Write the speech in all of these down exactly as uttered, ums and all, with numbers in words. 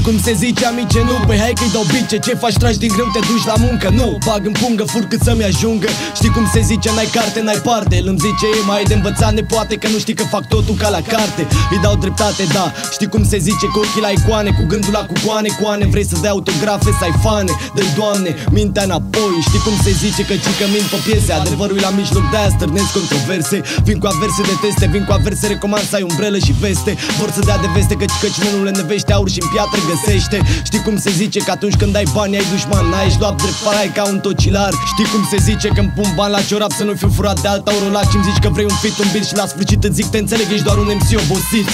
Știi cum se zice, amice, nu? Păi hai că-i dau bice. Ce faci, tragi din greu, te duci la muncă? Nu, bag în pungă, fur cât să-mi ajungă. Știi cum se zice, n-ai carte, n-ai parte. El îmi zice, ei, mai de învățat nepoate, că nu știi că fac totul ca la carte. Îi dau dreptate, da. Știi cum se zice, cu ochii la icoane, cu gândul la cucoane, coane. Vrei să dai autografe, să ai fane? Dă-i, Doamne, mintea înapoi. Știi cum se zice, că cică mint pe piese. Adevărul la mijloc, de-aia stârnesc controverse. Vin cu averse de teste, vin cu averse, recomand să ai umbrelă și veste. Vor să dea de veste, că cică cine nu le nevește, aur și în piatră găsește. Știi cum se zice, că atunci când ai bani ai dușman, n-ai luat drept farai ca un tocilar. Știi cum se zice, că îmi pun bani la ciorap să nu fiu furat de alta orolac. Și-mi zici că vrei un fit, un bil și la sfârșit îți zic, te înțeleg, ești doar un M C obosit.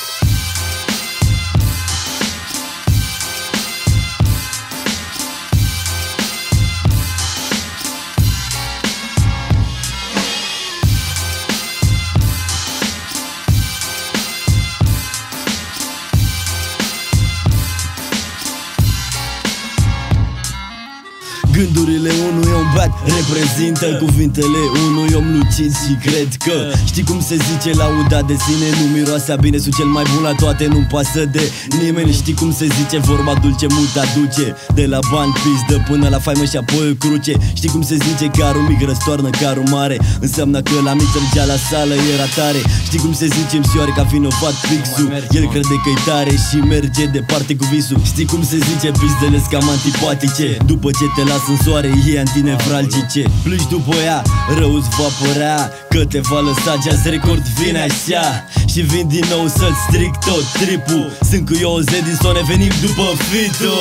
Gândurile unui om bat reprezintă cuvintele unui om lucid și cred că știi cum se zice, lauda de sine nu miroase bine. Sunt cel mai bun la toate, nu-mi pasă de nimeni. Știi cum se zice, vorba dulce mult aduce. De la bani pizdă până la faimă și apoi o cruce. Știi cum se zice, carul mic răstoarnă carul mare. Înseamnă că la mic mergea la sală, era tare. Știi cum se zice, îmi sioare ca vinovat pixul. El crede că-i tare și merge departe cu visul. Știi cum se zice, pizdele-s cam antipatice. După ce te las în soare, e antinevralgice. Plâși după ea, rău-ți va părea că te va lăsa jazz record, vine așa. Și vin din nou să-ți stric tot tripul. Sunt cu eu, Zedison, ne venim după Fito.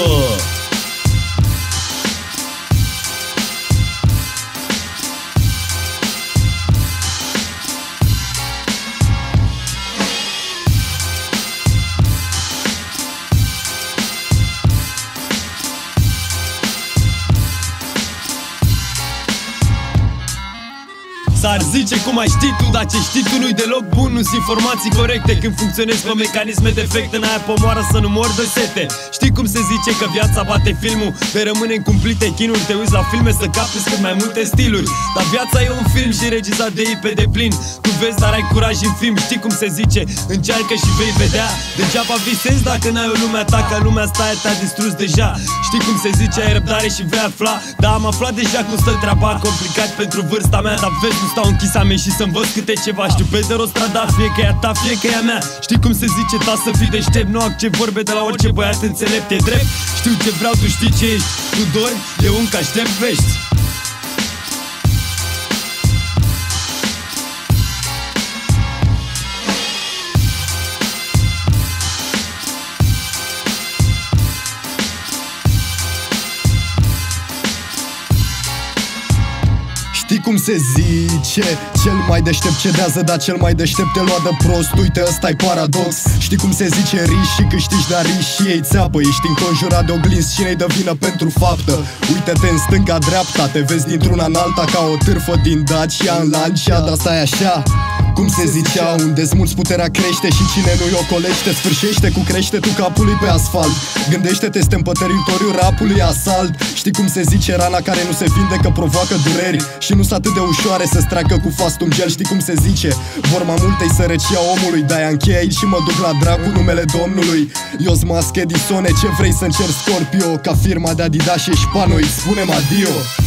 S-ar zice cum ai ști tu, dar ce știi tu nu-i deloc bun. Nu-s informații corecte când funcționezi pe mecanisme defecte. N-aia pomoară să nu mor de sete. Știi cum se zice că viața bate filmul, te rămâne în cumplite chinuri. Te uiți la filme să capți cât mai multe stiluri. Dar viața e un film și regizat de ei pe deplin. Tu vezi, dar ai curaj în film. Știi cum se zice, încearcă și vei vedea. Degeaba visezi dacă n-ai o lumea ta, că lumea asta te-a distrus deja. Știi cum se zice, ai răbdare și vei afla. Dar am aflat deja cum stă treaba, complicat pentru vârsta mea. Dar vezi, nu stau închis a mea și să învăț câte ceva. Știu pe de rost trada, fie că e a ta, fie că e a mea. Știi cum se zice, ta să fii deștept. Nu accept vorbe de la orice băiat înțelept. E drept, știu ce vreau, tu știi ce ești. Tu dormi, eu încă aștept vești. Știi cum se zice, cel mai deștept cedează, dar cel mai deștept te lua de prost. Uite, ăsta-i paradox. Știi cum se zice, riși și câștigi, dar riși și ei țeapă. Ești înconjurat de oglinzi, cine-i dă vină pentru faptă? Uite-te în stânga-dreapta, te vezi dintr-una în alta ca o târfă din Dacia în Lancia. Dar stai așa, cum se zicea, unde-ți mulți puterea crește și cine nu-i ocolește sfârșește cu creștetul capului pe asfalt. Gândește-te, suntem pe teritoriul rapului asalt. Știi cum se zice, rana care nu se vindecă provoacă dureri și nu sunt atât de ușoare să-ți treacă cu fast un gel. Știi cum se zice, vorba multă-i sărăcia omului. De-aia închei aici și mă duc la dracu numele Domnului. Eu-s Mask Edisone, ce vrei să încerci Scorpio? Ca firma de Adidas și Șpano, îi spunem adio.